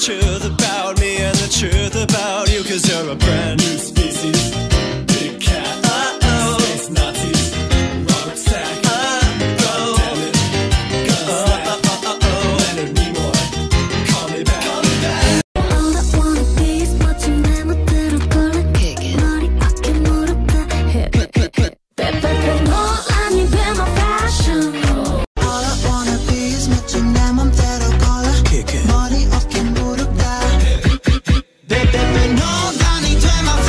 truth about me and the truth about you, 'cause you're a brand new species. Big cat, space Nazis, Robert Stack, goddammit, Gunstack, Leonard Nimoy, call me back. All I wanna be is 멋진 내 멋대로 골라 머리 어깨 무릎 다 hip hip hip hip. 너 아니 be my fashion. All I wanna be is 멋진 내 맘대로 골라 머리 어깨 무릎 다 너 아니 돼 my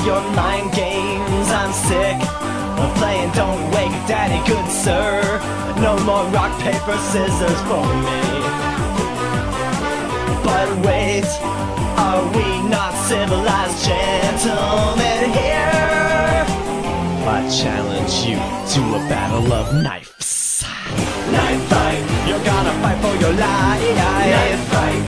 your mind games. I'm sick of playing don't wake daddy, good sir. No more rock, paper, scissors for me. But wait, are we not civilized gentlemen here? I challenge you to a battle of knives. Knife fight, you're gonna fight for your life. Knife fight.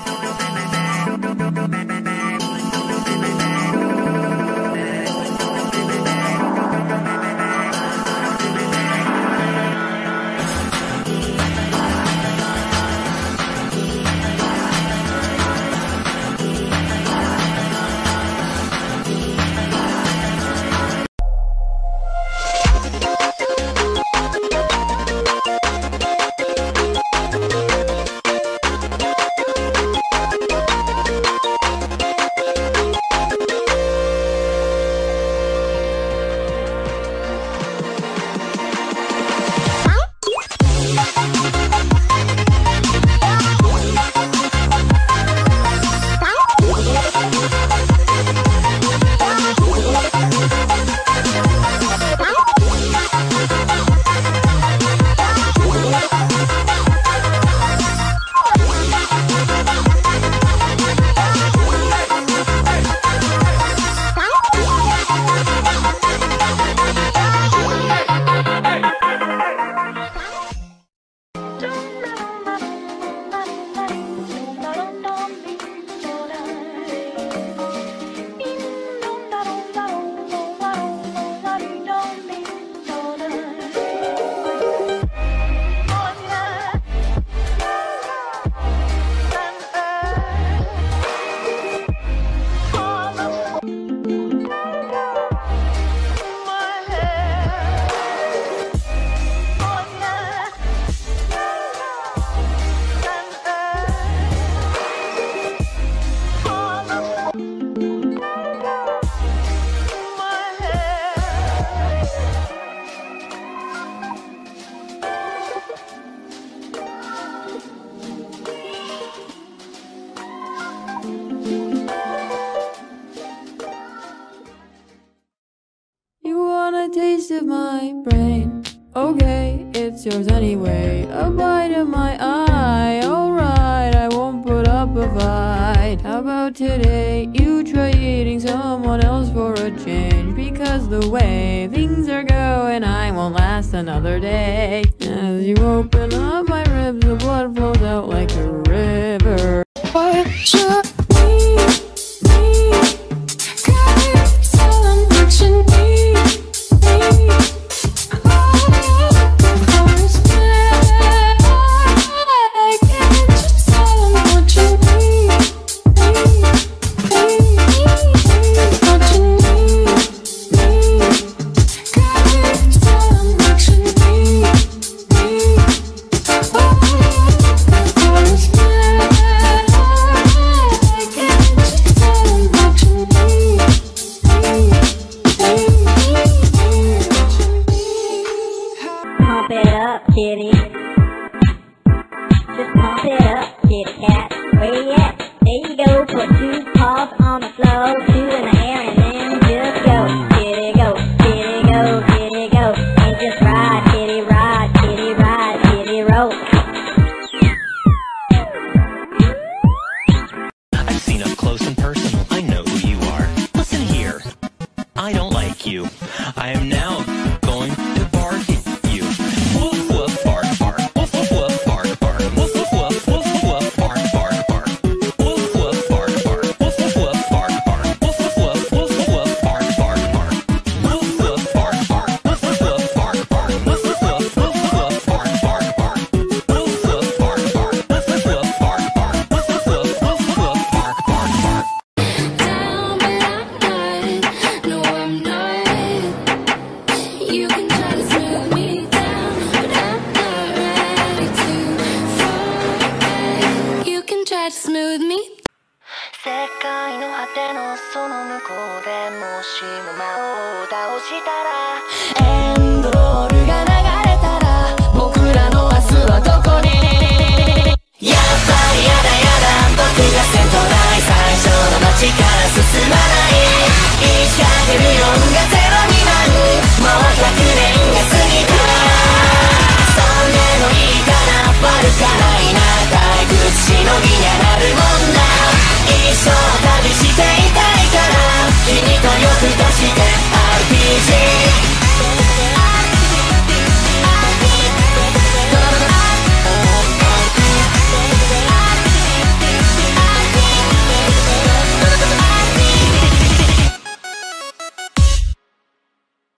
Taste of my brain. Okay, it's yours anyway. A bite of my eye. Alright, I won't put up a fight. How about today you try eating someone else for a change? Because the way things are going, I won't last another day. As you open up my ribs, the blood flows out like a river. What should we tell them what you need? Kitty, just pump it up, kitty cat. Where you at? There you go. Put two paws on the floor, two in the air, and then just go. Kitty go, kitty go, kitty go. And just ride, kitty ride, kitty ride, kitty roll. I've seen up close and personal. I know who you are. Listen here. I don't like you. I am now going to bark at you. Woof woof bark bark. Woof woof woof bark bark. Woof woof woof woof woof bark bark bark. Woof woof bark bark. Woof woof woof bark bark. Woof woof woof woof woof bark bark bark. Woof woof bark bark. Woof woof woof bark bark. Woof woof woof woof woof bark bark bark. Woof woof bark bark. Woof woof woof bark bark. Woof woof woof woof woof bark bark bark. Down, but I'm not. No, I'm not. You can try to smooth me down, but I'm not ready to fall back. You can try to smooth me. 世界の果てのその向こうでもしも魔王を倒したら